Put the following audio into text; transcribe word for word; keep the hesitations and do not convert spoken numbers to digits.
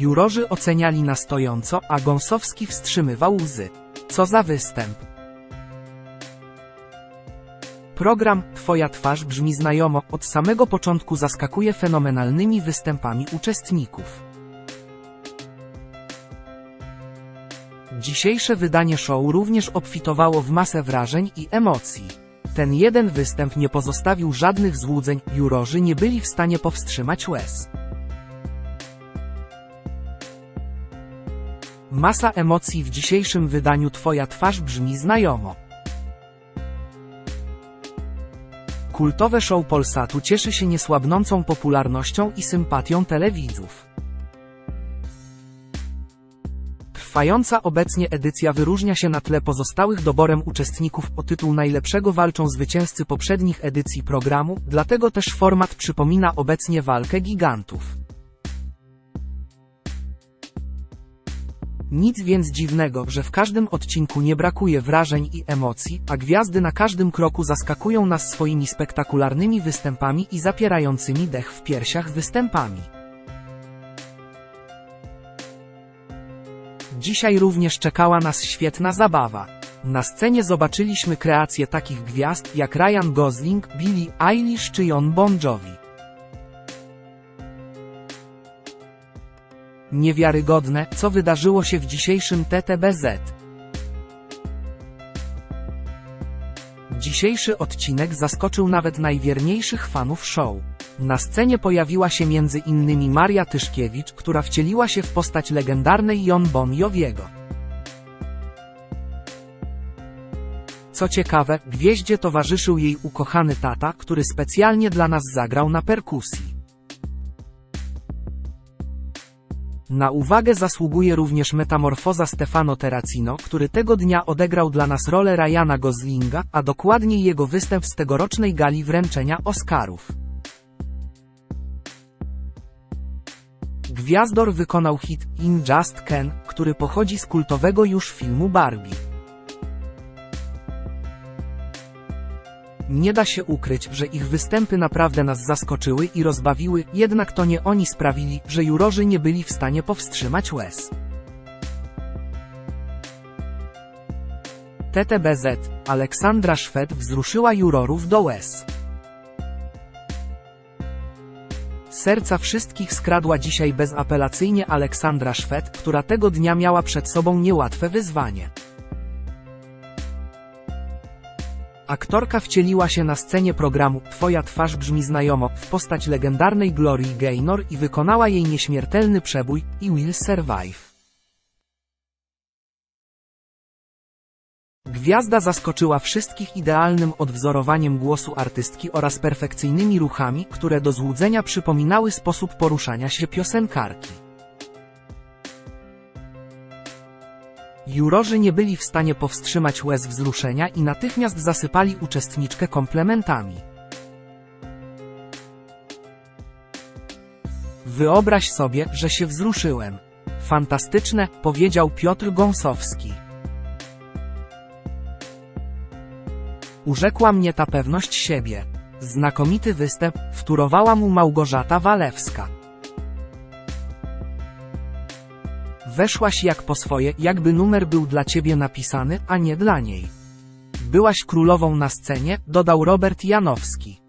Jurorzy oceniali na stojąco, a Gąsowski wstrzymywał łzy. Co za występ! Program Twoja twarz brzmi znajomo, od samego początku zaskakuje fenomenalnymi występami uczestników. Dzisiejsze wydanie show również obfitowało w masę wrażeń i emocji. Ten jeden występ nie pozostawił żadnych złudzeń, jurorzy nie byli w stanie powstrzymać łez. Masa emocji w dzisiejszym wydaniu Twoja twarz brzmi znajomo. Kultowe show Polsatu cieszy się niesłabnącą popularnością i sympatią telewidzów. Trwająca obecnie edycja wyróżnia się na tle pozostałych doborem uczestników o tytuł najlepszego. Walczą zwycięzcy poprzednich edycji programu, dlatego też format przypomina obecnie walkę gigantów. Nic więc dziwnego, że w każdym odcinku nie brakuje wrażeń i emocji, a gwiazdy na każdym kroku zaskakują nas swoimi spektakularnymi występami i zapierającymi dech w piersiach występami. Dzisiaj również czekała nas świetna zabawa. Na scenie zobaczyliśmy kreacje takich gwiazd jak Ryan Gosling, Billie Eilish czy Jon Bon Jovi. Niewiarygodne, co wydarzyło się w dzisiejszym T T B Z. Dzisiejszy odcinek zaskoczył nawet najwierniejszych fanów show. Na scenie pojawiła się między innymi Maria Tyszkiewicz, która wcieliła się w postać legendarnej Jon Bon Joviego. Co ciekawe, gwieździe towarzyszył jej ukochany tata, który specjalnie dla nas zagrał na perkusji. Na uwagę zasługuje również metamorfoza Stefano Terracino, który tego dnia odegrał dla nas rolę Ryana Goslinga, a dokładniej jego występ z tegorocznej gali wręczenia Oscarów. Gwiazdor wykonał hit In Just Can, który pochodzi z kultowego już filmu Barbie. Nie da się ukryć, że ich występy naprawdę nas zaskoczyły i rozbawiły, jednak to nie oni sprawili, że jurorzy nie byli w stanie powstrzymać łez. T T B Z, Aleksandra Szwed wzruszyła jurorów do łez. Serca wszystkich skradła dzisiaj bezapelacyjnie Aleksandra Szwed, która tego dnia miała przed sobą niełatwe wyzwanie. Aktorka wcieliła się na scenie programu Twoja twarz brzmi znajomo w postać legendarnej Glorii Gaynor i wykonała jej nieśmiertelny przebój I Will Survive. Gwiazda zaskoczyła wszystkich idealnym odwzorowaniem głosu artystki oraz perfekcyjnymi ruchami, które do złudzenia przypominały sposób poruszania się piosenkarki. Jurorzy nie byli w stanie powstrzymać łez wzruszenia i natychmiast zasypali uczestniczkę komplementami. Wyobraź sobie, że się wzruszyłem. Fantastyczne, powiedział Piotr Gąsowski. Urzekła mnie ta pewność siebie. Znakomity występ, wtórowała mu Małgorzata Walewska. Weszłaś jak po swoje, jakby numer był dla ciebie napisany, a nie dla niej. Byłaś królową na scenie, dodał Robert Janowski.